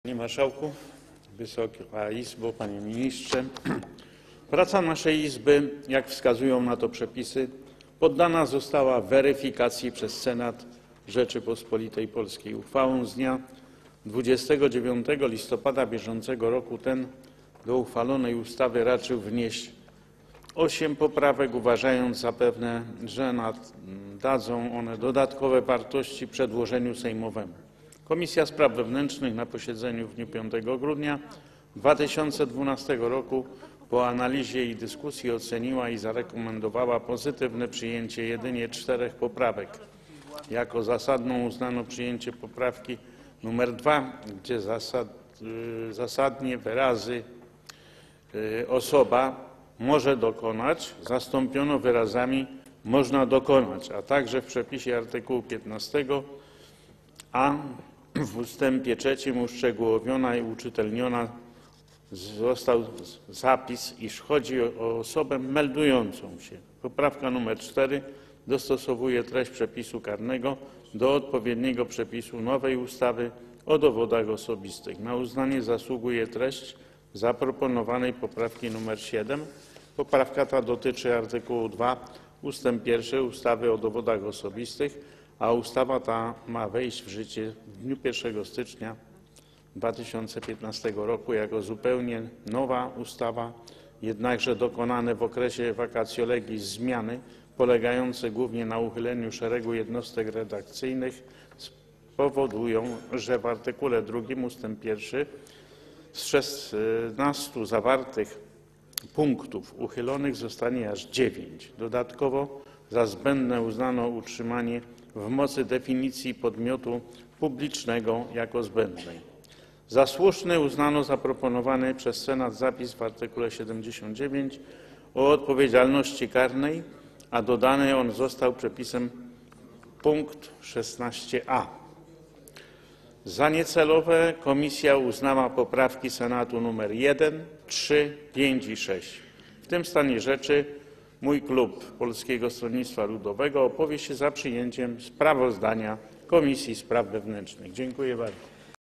Panie Marszałku, Wysoka Izbo, Panie Ministrze! Praca naszej Izby, jak wskazują na to przepisy, poddana została weryfikacji przez Senat Rzeczypospolitej Polskiej. Uchwałą z dnia 29 listopada bieżącego roku ten do uchwalonej ustawy raczył wnieść 8 poprawek, uważając zapewne, że nadadzą one dodatkowe wartości przedłożeniu sejmowemu. Komisja Spraw Wewnętrznych na posiedzeniu w dniu 5 grudnia 2012 roku po analizie i dyskusji oceniła i zarekomendowała pozytywne przyjęcie jedynie 4 poprawek. Jako zasadną uznano przyjęcie poprawki nr 2, gdzie zasadnie wyrazy osoba może dokonać zastąpiono wyrazami można dokonać, a także w przepisie artykułu 15a w ustępie 3 uszczegółowiona i uczytelniona został zapis, iż chodzi o osobę meldującą się. Poprawka nr 4 dostosowuje treść przepisu karnego do odpowiedniego przepisu nowej ustawy o dowodach osobistych. Na uznanie zasługuje treść zaproponowanej poprawki nr 7. Poprawka ta dotyczy artykułu 2 ust. 1 ustawy o dowodach osobistych, a ustawa ta ma wejść w życie w dniu 1 stycznia 2015 roku jako zupełnie nowa ustawa, jednakże dokonane w okresie vacatio legis zmiany polegające głównie na uchyleniu szeregu jednostek redakcyjnych spowodują, że w artykule 2 ust. 1 z 16 zawartych punktów uchylonych zostanie aż 9. Dodatkowo za zbędne uznano utrzymanie w mocy definicji podmiotu publicznego jako zbędnej. Za słuszny uznano zaproponowany przez Senat zapis w artykule 79 o odpowiedzialności karnej, a dodany on został przepisem punkt 16a. Za niecelowe komisja uznała poprawki Senatu nr 1, 3, 5 i 6. W tym stanie rzeczy mój klub Polskiego Stronnictwa Ludowego opowie się za przyjęciem sprawozdania Komisji Spraw Wewnętrznych. Dziękuję bardzo.